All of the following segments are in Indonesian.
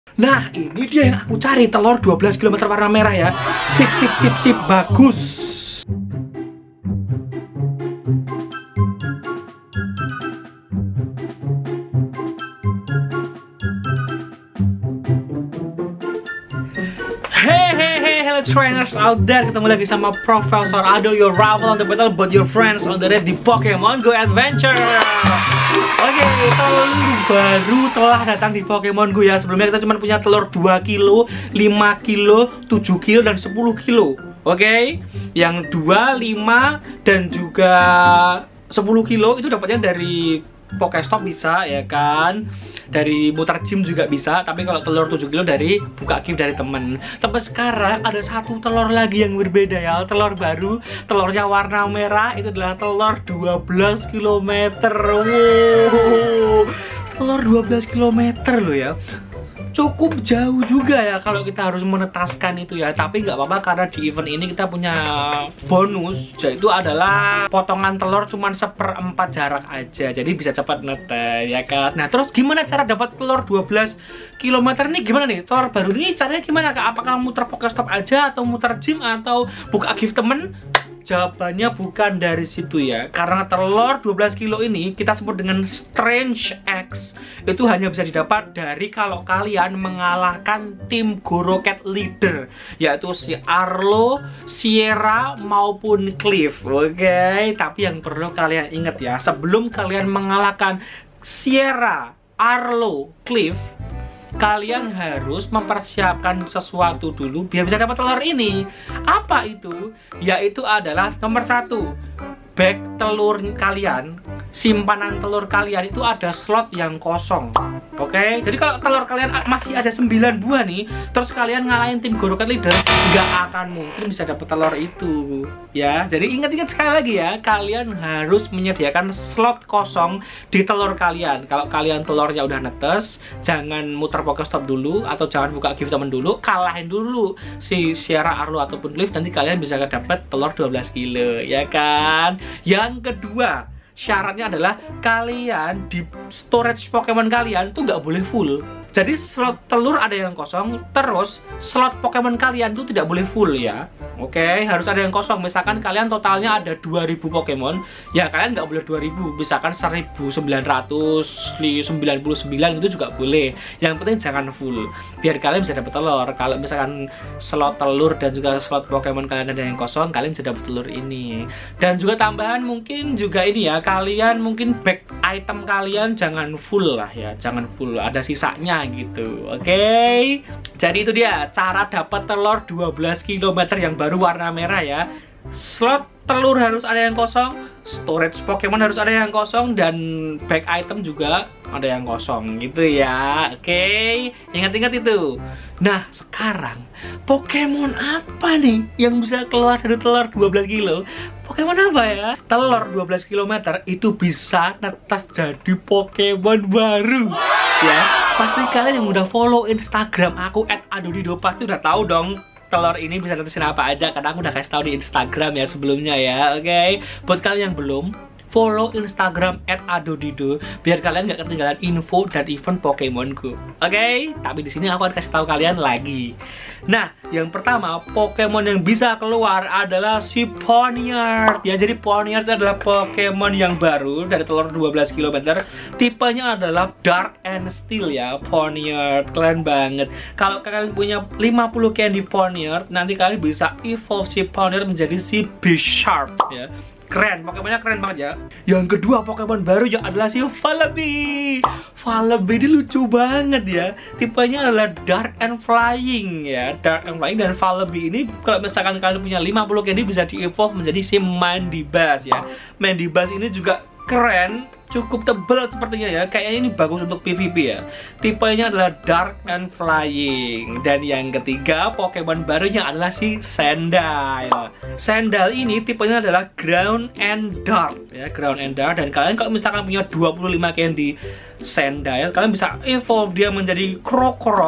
Nah, ini dia yang aku cari, telur 12 km warna merah ya. Sip, sip, sip, sip, bagus. Hello trainers out there, ketemu lagi sama Profesor Ado, your rival on the battle but your friends on the red di Pokemon Go Adventure. Oke, telur baru telah datang di Pokemon Go ya. Sebelumnya kita cuma punya telur 2 kilo, 5 kilo, 7 kilo, dan 10 kilo. Oke, yang 2, 5, dan juga 10 kilo itu dapatnya dari Pokestop bisa ya kan, dari muter gym juga bisa. Tapi kalau telur 7 kilo dari buka gift dari temen. Tapi sekarang ada satu telur lagi yang berbeda ya, telur baru, telurnya warna merah. Itu adalah telur 12 km. Wow, telur 12 km loh ya. Cukup jauh juga ya kalau kita harus menetaskan itu ya. Tapi nggak apa-apa karena di event ini kita punya bonus, yaitu adalah potongan telur cuman 1/4 jarak aja. Jadi bisa cepat netes ya kan. Nah terus gimana cara dapat telur 12 km nih? Gimana nih telur baru ini caranya gimana kak? Apakah muter Pokestop aja atau muter gym atau buka gift temen? Jawabannya bukan dari situ ya. Karena telur 12 kilo ini kita sebut dengan Strange X. Itu hanya bisa didapat dari kalau kalian mengalahkan tim Goroket leader, yaitu si Arlo, Sierra maupun Cliff. Oke, tapi yang perlu kalian ingat ya, sebelum kalian mengalahkan Sierra, Arlo, Cliff, kalian harus mempersiapkan sesuatu dulu biar bisa dapat telur ini. Apa itu? Yaitu adalah nomor 1, bag telur kalian, simpanan telur kalian itu ada slot yang kosong. Oke, jadi kalau telur kalian masih ada 9 buah nih, terus kalian ngalahin tim Goroket leader, nggak akan mungkin bisa dapat telur itu ya. Jadi ingat-ingat sekali lagi ya, kalian harus menyediakan slot kosong di telur kalian. Kalau kalian telurnya udah netes, jangan muter Pokestop dulu atau jangan buka gift temen dulu, kalahin dulu si Sierra, Arlo ataupun Cliff, nanti kalian bisa dapat telur 12 kilo ya kan. Yang kedua, syaratnya adalah kalian di storage Pokemon kalian tuh nggak boleh full. Jadi slot telur ada yang kosong, terus slot Pokemon kalian tuh tidak boleh full ya. Oke, harus ada yang kosong. Misalkan kalian totalnya ada 2000 Pokemon, ya kalian nggak boleh 2000. Misalkan 1999 itu juga boleh. Yang penting jangan full, biar kalian bisa dapat telur. Kalau misalkan slot telur dan juga slot Pokemon kalian ada yang kosong, kalian bisa dapat telur ini. Dan juga tambahan mungkin juga ini ya, kalian mungkin bag item kalian jangan full lah ya, jangan full, ada sisanya gitu. Oke, jadi itu dia cara dapat telur 12 km yang baru warna merah ya. Slot telur harus ada yang kosong, storage Pokemon harus ada yang kosong, dan bag item juga ada yang kosong gitu ya. Oke, ingat-ingat itu. Nah sekarang Pokemon apa nih yang bisa keluar dari telur 12 kilo? Pokemon apa ya? Telur 12 km itu bisa netas jadi Pokemon baru ya. Pasti kalian yang udah follow Instagram aku @adodido pasti udah tahu dong telur ini bisa netesin apa aja, karena aku udah kasih tahu di Instagram ya sebelumnya ya. Oke, buat kalian yang belum, follow Instagram @adodido biar kalian nggak ketinggalan info dan event Pokemon Go. Oke, tapi di sini aku akan kasih tahu kalian lagi. Nah, yang pertama Pokemon yang bisa keluar adalah si Poniard. Ya, jadi Poniard adalah Pokemon yang baru dari telur 12 km. Tipenya adalah Dark and Steel ya, Poniard. Keren banget. Kalau kalian punya 50 candy Poniard, nanti kalian bisa evolve si Poniard menjadi si Bisharp ya. Keren, Pokemonnya keren banget ya. Yang kedua Pokemon baru ya adalah si Vullaby. Vullaby ini lucu banget ya. Tipenya adalah Dark and Flying ya, Dark and Flying. Dan Vullaby ini kalau misalkan kalian punya 50 candy bisa di-evolve menjadi si Mandibuzz ya. Mandibuzz ini juga keren, cukup tebal sepertinya ya. Kayaknya ini bagus untuk PvP ya. Tipenya adalah Dark and Flying. Dan yang ketiga Pokemon barunya adalah si Sandile. Sandile ini tipenya adalah Ground and Dark ya, Ground and Dark. Dan kalian kalau misalkan punya 25 candy Sandile, kalian bisa evolve dia menjadi Krokorok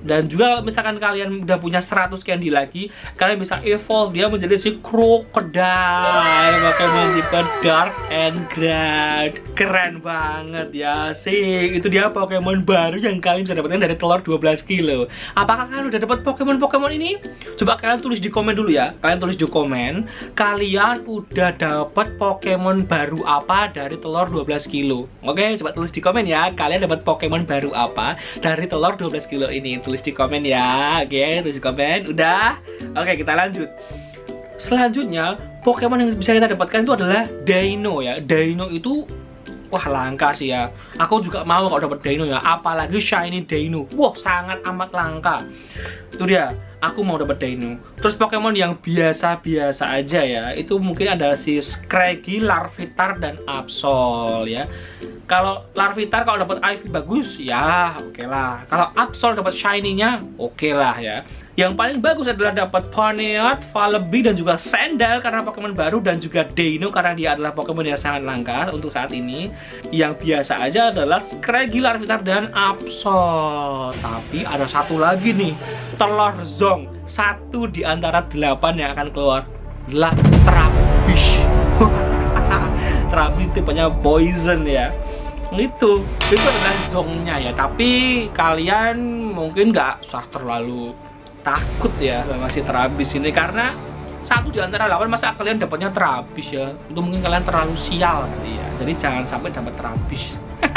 Dan juga kalau misalkan kalian udah punya 100 candy lagi, kalian bisa evolve dia menjadi si Crocodile Pokemon tipe Dark and Ground. Keren banget ya sih. Itu dia Pokemon baru yang kalian bisa dapatkan dari telur 12 kilo. Apakah kalian udah dapat Pokemon ini? Coba kalian tulis di komen dulu ya. Kalian tulis di komen, kalian udah dapat Pokemon baru apa dari telur 12 kilo. Oke, coba tulis di komen ya. Kalian dapat Pokemon baru apa dari telur 12 kilo ini? Tulis di komen ya. Oke, tulis di komen. Udah. Oke, kita lanjut. Selanjutnya, Pokemon yang bisa kita dapatkan itu adalah Dino ya. Dino itu wah langka sih ya. Aku juga mau kalau dapat Dino ya. Apalagi shiny Dino. Wah, sangat amat langka. Itu dia. Aku mau dapat Dino. Terus Pokemon yang biasa-biasa aja ya. Itu mungkin ada si Scraggy, Larvitar, dan Absol ya. Kalau Larvitar kalau dapat IV bagus ya oke lah. Kalau Absol dapat shiny-nya oke lah ya. Yang paling bagus adalah dapat Ponyard, Vullaby, dan juga Sandal karena Pokemon baru, dan juga Dino karena dia adalah Pokemon yang sangat langka untuk saat ini. Yang biasa aja adalah Scraggy, Larvitar, dan Absol. Tapi ada satu lagi nih, telur Zong. 1 di antara 8 yang akan keluar adalah Trubbish. Trubbish tipenya poison ya. Itu adalah Zongnya ya. Tapi kalian mungkin nggak usah terlalu takut ya sama si Trubbish ini, karena 1 di antara 8 masa kalian dapatnya Trubbish ya. Itu mungkin kalian terlalu sial kali ya. Jadi jangan sampai dapat Trubbish.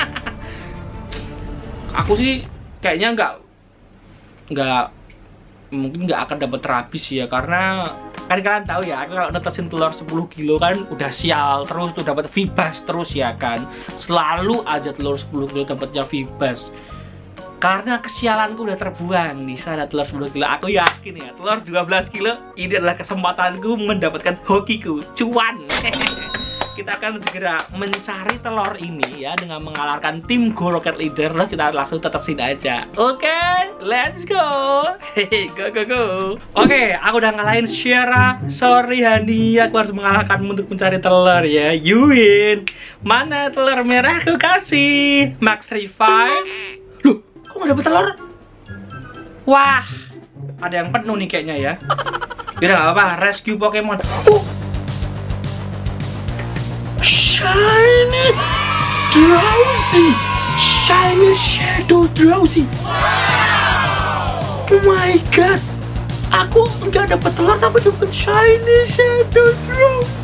Aku sih kayaknya mungkin nggak akan dapat Trubbish ya, karena kan kalian tahu ya, aku kalau netesin telur 10 kilo kan udah sial terus tuh, dapat Feebas terus ya kan. Selalu aja telur 10 kilo dapatnya Feebas. Karena kesialanku udah terbuang di sana telur 10 kilo. Aku yakin ya, telur 12 kilo ini adalah kesempatanku mendapatkan hokiku, cuan. Kita akan segera mencari telur ini ya dengan mengalahkan tim Go Rocket Leader. Kita langsung tetesin aja. Oke, let's go. Hehe, go. Oke, aku udah ngalahin Sierra. Sorry Hani, aku harus mengalahkanmu untuk mencari telur ya. You win. Mana telur merah aku kasih? Max Revive. Loh, kok gak dapet telur? Wah, ada yang penuh nih kayaknya ya. Yaudah gak apa-apa, rescue Pokemon. Shiny Drowsy, Shiny Shadow Drowsy. Oh my god, aku udah dapat telur tapi dapat Shiny Shadow Drowsy.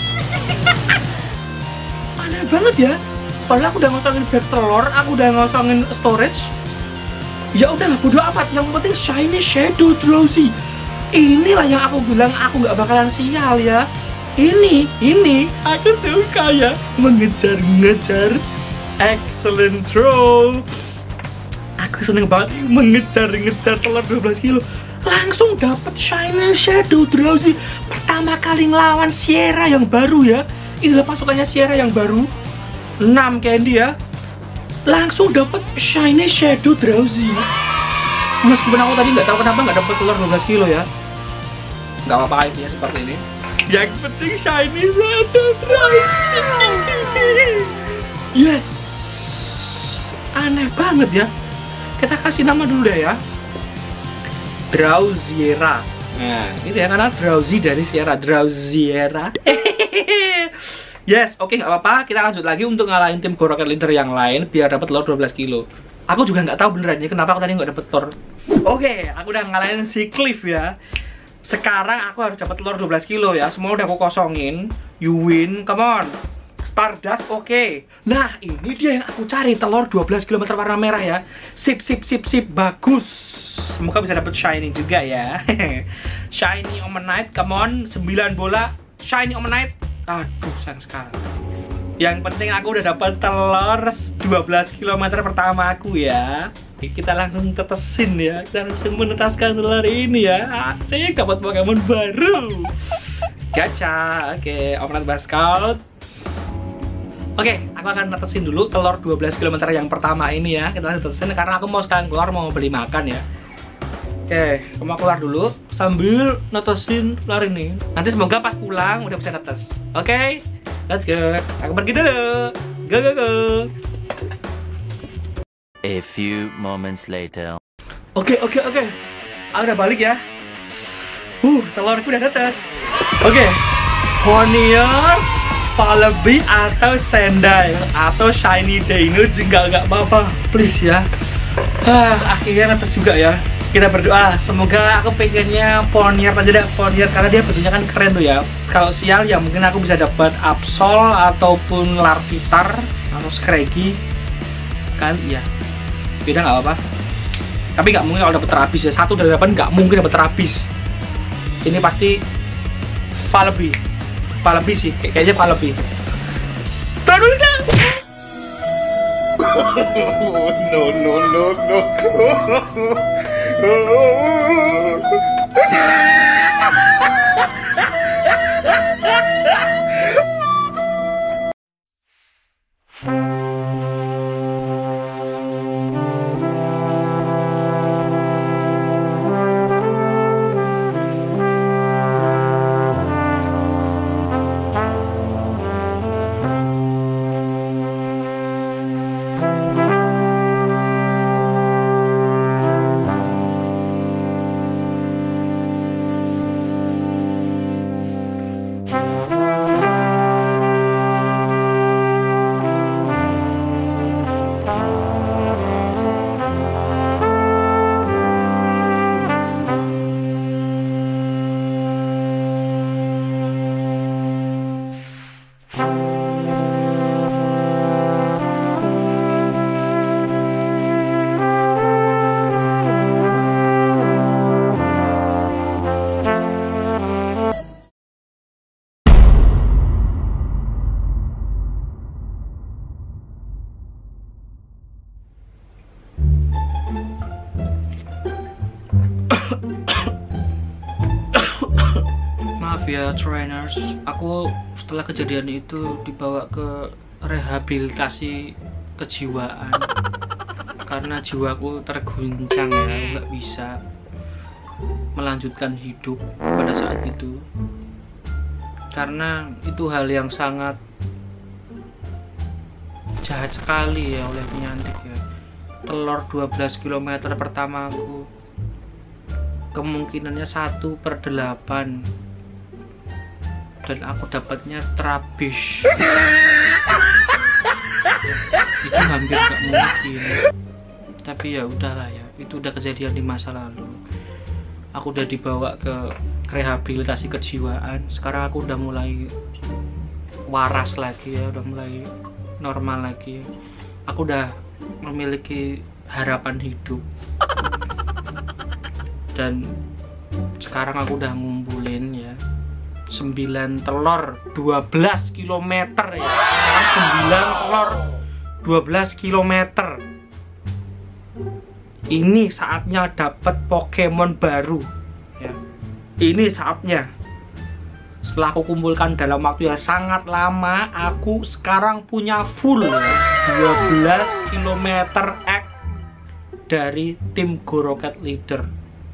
Aneh banget ya. Padahal aku udah ngosongin bag telur, aku udah ngosongin storage. Ya udahlah, bodo amat. Yang penting Shiny Shadow Drowsy. Inilah yang aku bilang aku nggak bakalan sial ya. Ini aku suka ya, mengejar-ngejar. Excellent throw. Aku seneng banget mengejar-ngejar telur 12 kilo. Langsung dapat Shiny Shadow Drowsy. Pertama kali ngelawan Sierra yang baru ya. Inilah pasukannya Sierra yang baru. 6 candy ya. Langsung dapat Shiny Shadow Drowsy. Meskipun aku tadi nggak tahu kenapa nggak dapat telur 12 kilo ya. Nggak apa-apa ya seperti ini. Yang penting Shiny Shadow Drowsy. Yes. Aneh banget ya. Kita kasih nama dulu deh ya. Drowzera. Nah, ini ya karena Drowsy dari Sierra. Drowzera. Yes, oke, nggak apa-apa. Kita lanjut lagi untuk ngalahin tim Go Rocket Leader yang lain biar dapat telur 12 kilo. Aku juga nggak tahu beneran ya kenapa aku tadi nggak dapet telur. Oke, aku udah ngalahin si Cliff ya. Sekarang aku harus dapat telur 12 kilo ya. Semua udah aku kosongin. You win, come on. Stardust, oke. Nah, ini dia yang aku cari, telur 12 km warna merah ya. Sip, bagus. Semoga bisa dapat shiny juga ya. Shiny Omanyte, come on. 9 bola, shiny Omanyte. Aduh, sayang sekali. Yang penting aku udah dapat telur 12 km pertama aku ya. Kita langsung tetesin ya. Kita langsung menetaskan telur ini ya. Asik, dapat Pokemon baru. Gacha. Oke, Omanyte Bascout. Oke, aku akan netesin dulu telur 12 km yang pertama ini ya. Kita langsung tetesin karena aku mau sekalian keluar mau beli makan ya. Oke, aku mau keluar dulu sambil netesin telur ini. Nanti semoga pas pulang udah bisa netes. Oke, let's go. Aku pergi dulu. Go. A few moments later. Oke. Aku udah balik ya. Telurku udah netes. Oke. Bonnier, Falleby atau Sendai atau Shiny Dino juga nggak apa-apa, please ya. Akhirnya netes juga ya. Kita berdoa, semoga aku pengennya Bonnier aja deh, Bonnier, karena dia bentuknya kan keren tuh ya. Kalau sial ya mungkin aku bisa dapat Absol ataupun Larvitar atau Scraggy kan, iya. Beda nggak apa-apa. Tapi nggak mungkin kalau dapat terabis ya. 1 dari 8 nggak mungkin dapat terabis. Ini pasti Falleby sih, kayaknya Falleby. Taruh dulu kan? No. Maaf ya trainers, aku setelah kejadian itu dibawa ke rehabilitasi kejiwaan karena jiwaku terguncang ya, nggak bisa melanjutkan hidup pada saat itu, karena itu hal yang sangat jahat sekali ya oleh penyantik ya. Telur 12 km pertama aku kemungkinannya 1/8 dan aku dapatnya terabis. Itu hampir gak mungkin, tapi ya udahlah ya, itu udah kejadian di masa lalu. Aku udah dibawa ke rehabilitasi kejiwaan, sekarang aku udah mulai waras lagi ya, udah mulai normal lagi. Aku udah memiliki harapan hidup dan sekarang aku udah ngumpulin ya 9 telur 12 km ya. Sekarang 9 telur 12 km. Ini saatnya dapat Pokemon baru ya. Ini saatnya. Setelah aku kumpulkan dalam waktu yang sangat lama, aku sekarang punya full ya, 12 km X dari tim Go Rocket Leader.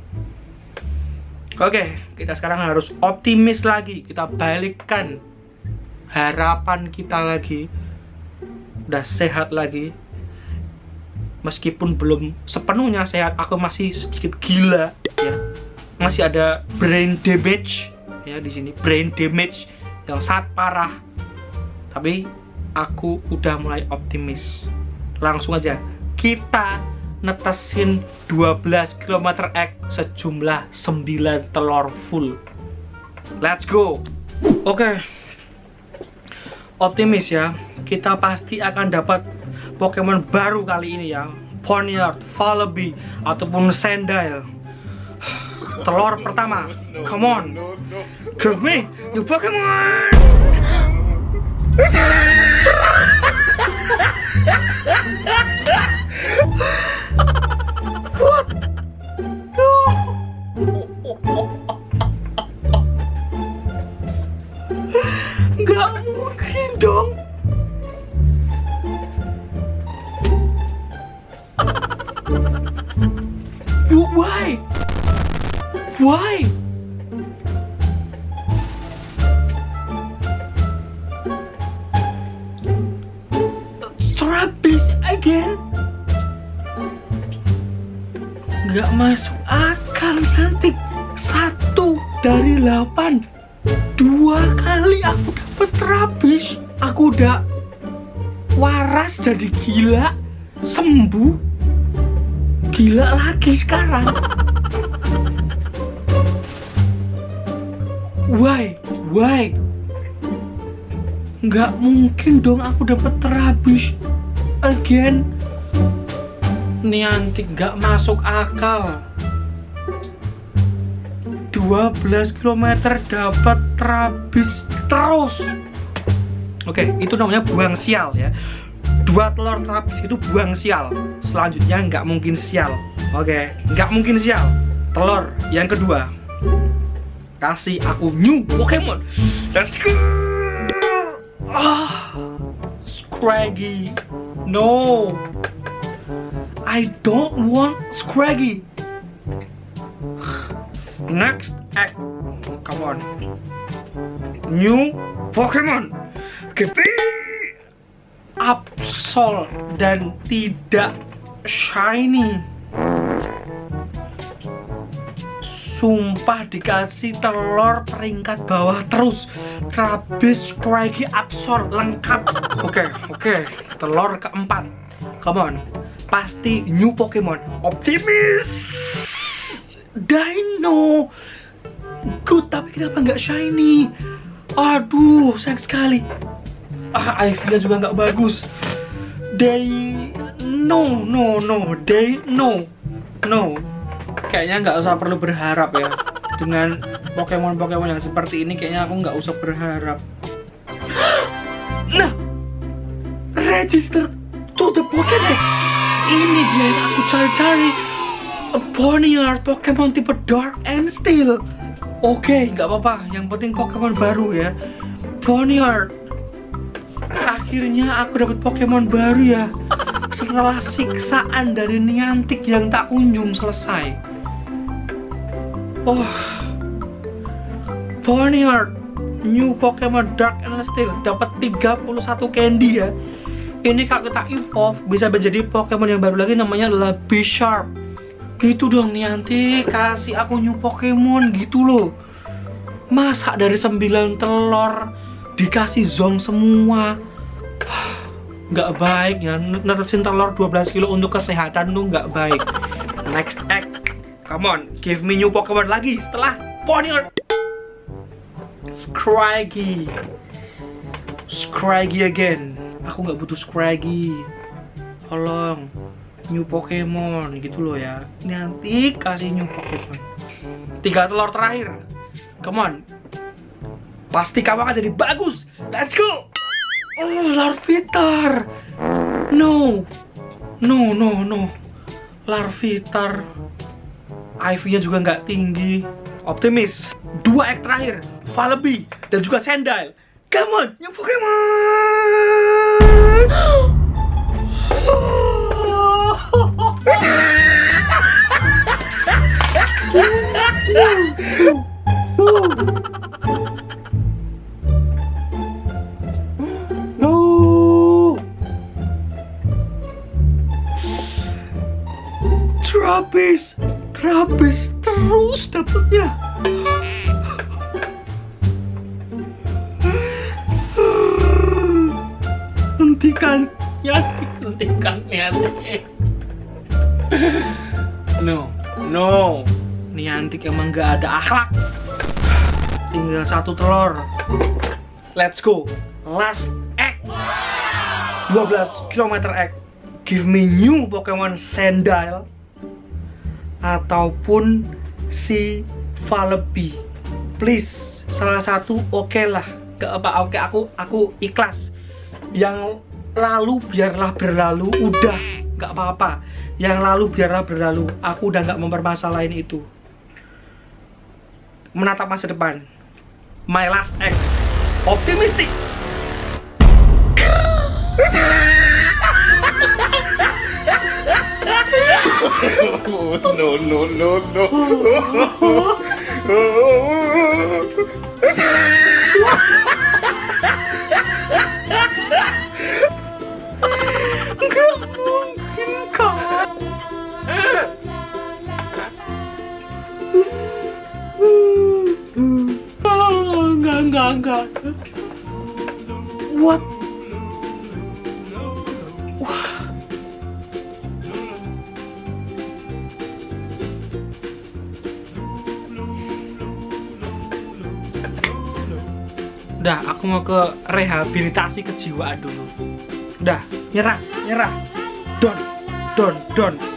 Oke, kita sekarang harus optimis lagi. Kita balikkan harapan kita lagi. Udah sehat lagi. Meskipun belum sepenuhnya sehat, aku masih sedikit gila ya. Masih ada brain damage ya di sini, brain damage yang sangat parah. Tapi aku udah mulai optimis. Langsung aja kita netesin 12 km X sejumlah 9 telur full. Let's go. Oke. Optimis ya, kita pasti akan dapat Pokemon baru kali ini ya. Bonnier, Falleby ataupun Sandile. Telur pertama. Come on. Give me your Pokemon. What? No. Nggak mungkin dong. Why? Why? Terabis again? Nggak nggak masuk akal. Nanti 1 dari 8 2 kali aku dapet terabis. Aku udah waras, jadi gila, sembuh, gila lagi sekarang. Why? Nggak mungkin dong aku dapet terabis again. Niantic nggak masuk akal. 12 km dapat terabis terus. Oke, itu namanya buang sial ya. 2 telur terabis itu buang sial. Selanjutnya nggak mungkin sial. Oke, nggak mungkin sial. Telur yang kedua, kasih aku new Pokemon. Let's go. Scraggy. No, I don't want Scraggy. Next act. Come on. New Pokemon. Gepy. Absol dan tidak shiny. Sumpah dikasih telur peringkat bawah terus. Trabis, Scraggy, Absol lengkap. Oke. Telur keempat. Come on. Pasti new Pokemon. Optimis. Dino. Good, tapi kenapa nggak shiny? Aduh, sayang sekali. IV-nya juga nggak bagus. No. Kayaknya nggak usah perlu berharap ya. Dengan Pokemon yang seperti ini, kayaknya aku nggak usah berharap. Nah, register to the Pokédex. Ini dia yang aku cari-cari. Ponyard, Pokemon tipe Dark and Steel. Oke, nggak apa-apa. Yang penting Pokemon baru ya. Ponyard. Akhirnya aku dapat Pokemon baru ya. Setelah siksaan dari Niantic yang tak kunjung selesai. Ponyard, new Pokemon Dark and Steel, dapat 31 candy ya. Ini kalau kita evolve bisa menjadi Pokemon yang baru lagi, namanya adalah Bisharp. Gitu dong Niantic, kasih aku new Pokemon gitu loh. Masa dari 9 telur dikasih zong semua? Nggak baik ya, netesin telur 12 kilo untuk kesehatan tuh nggak baik. Next act. Come on, give me new Pokemon lagi setelah Ponyard. Scraggy again. Aku nggak butuh Scraggy. Tolong new Pokemon gitu loh ya. Nanti kasih new Pokemon. 3 telur terakhir. Come on. Pasti kamu akan jadi bagus. Let's go. Larvitar. No. Larvitar. IV-nya juga nggak tinggi. Optimis. 2 act terakhir, Vullaby dan juga Sandile. Come on, new Pokemon. No. Trabis terus dapatnya. Hentikan Niantic. No. Niantic emang gak ada akhlak. Tinggal 1 telur. Let's go. Last act. 12 km act. Give me new Pokemon Sandile ataupun si Vullaby. Please, salah satu oke lah. Gak apa, oke, aku ikhlas. Yang lalu biarlah berlalu, udah gak apa-apa. Yang lalu biarlah berlalu. Aku udah gak mempermasalahin itu. Menatap masa depan. My last act. Optimistic. No. Gak mungkin kan. enggak. What? Wah. Udah, aku mau ke rehabilitasi kejiwaan dulu. Udah, nyerah. Don.